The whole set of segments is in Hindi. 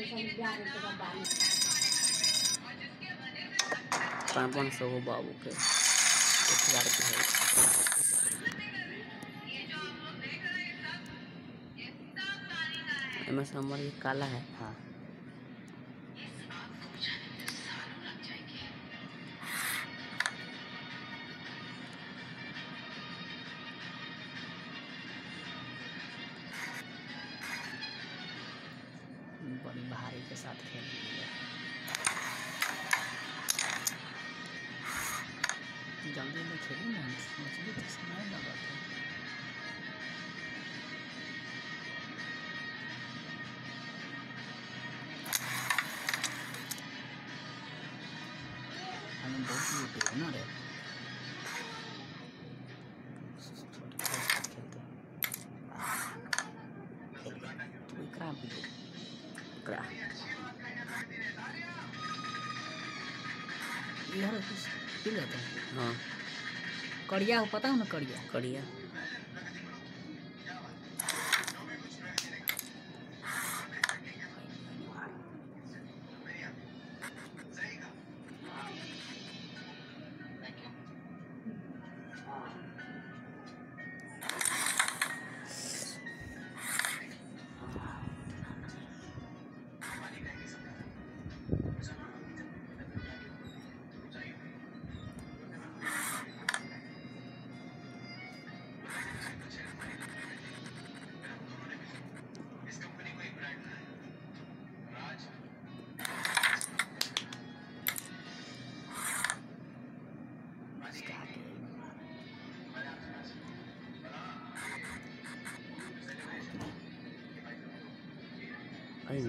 500 बाबू के 1000 के है। एमएस हमर ये काला है। हाँ बड़ी भारी के साथ खेलेंगे। जल्दी में खेलें ना, मछली तो समय लगा था। हमें बहुत लूटे है ना रे। थोड़ी खेलते हैं। खेल गया तू इकरा भी इकरा यार कुछ पी लेते हैं। हाँ कड़िया हो, पता है ना कड़िया कड़िया आई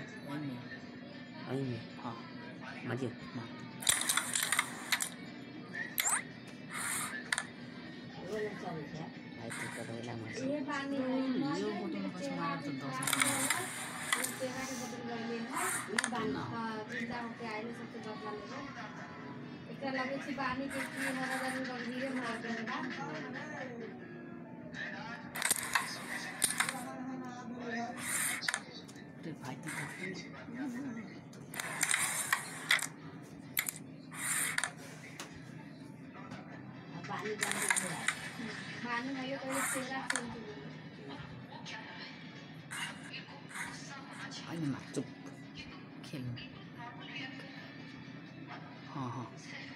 में हाँ मजे ये पानी ये बोतल में बस मारा तो 10 तेरा के बोतल कर ले हां चिंता होके आइले सबसे बदला ले एकरा लगे छी पानी के की हमारा जरूर गंभीर मार देगा ते भाई ती पानी पानी में ये तो तेरा आई ना चुप खेल हाँ हाँ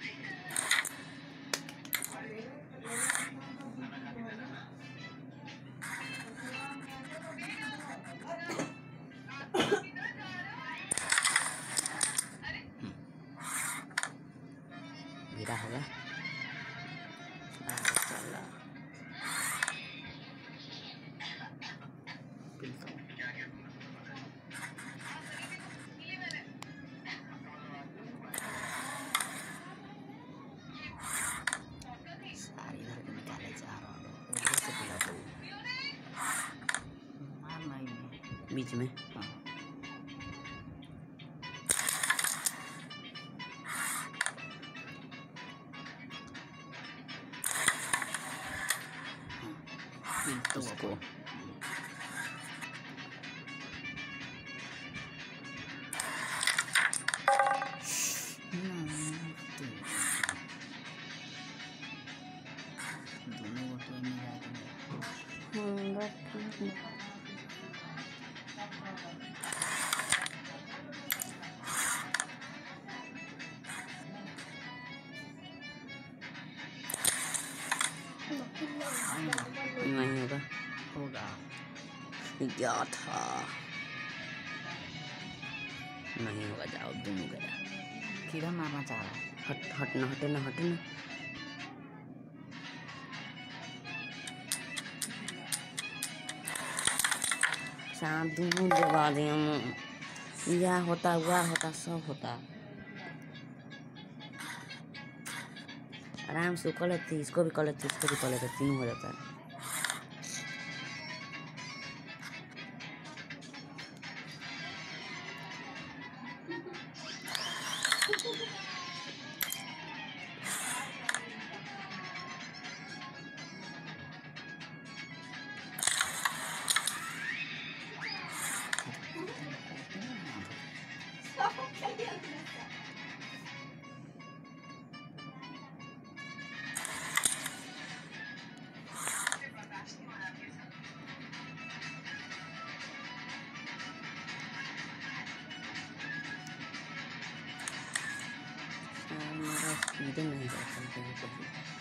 गिरा होगा चला सारी इधर के निकाले जा रहा है उधर से पिला दो मारना ही बीच में हाँ तो उसको नहीं होगा होगा क्या था नहीं होगा जाओ दोनों गया किधर मारना चाह रहा है हटना हटना हटना शाम दोनों दबा दें यह होता वह होता सब होता आराम से कर लेते इसको भी कर लेते इसको भी कर लेते तीनों हो जाता है सीधे नहीं कर सकते कभी।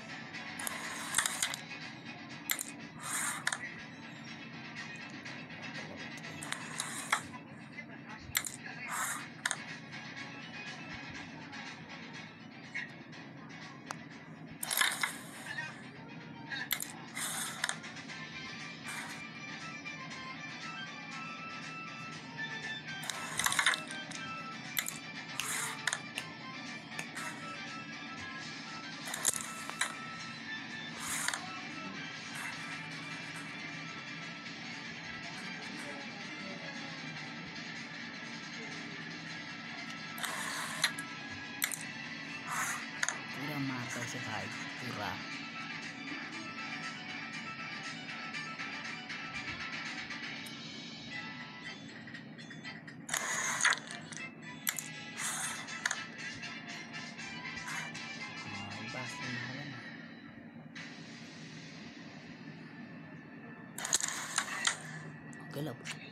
पूरा मारता है भाई पूरा। Gelap.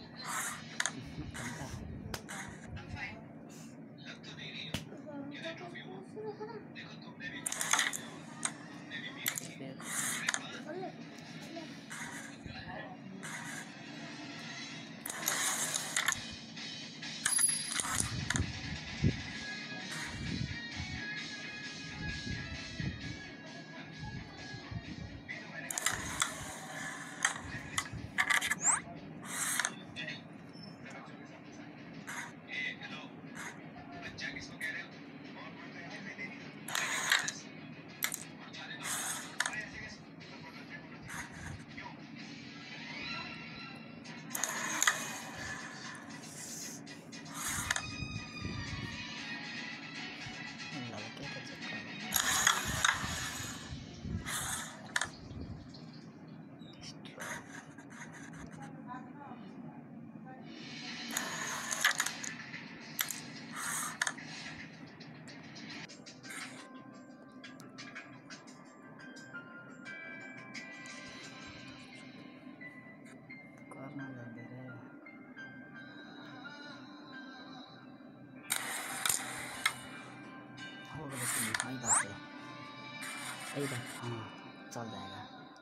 सही बात, हाँ चल जाएगा।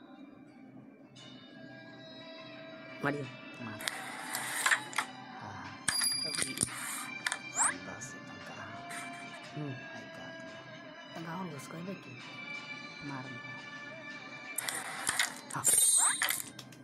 मारिए मार। हाँ अभी 10 टंका टंका हो उसको है कि मार। हाँ